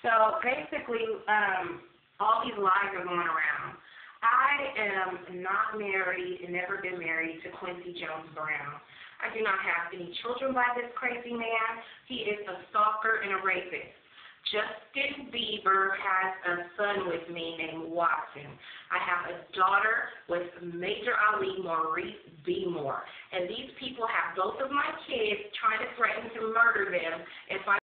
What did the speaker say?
So basically, all these lies are going around. I am not married and never been married to Quincy Jones Brown. I do not have any children by this crazy man. He is a stalker and a rapist. Justin Bieber has a son with me named Watson. I have a daughter with Major Ali Maurice Beemore. And these people have both of my kids trying to threaten to murder them if I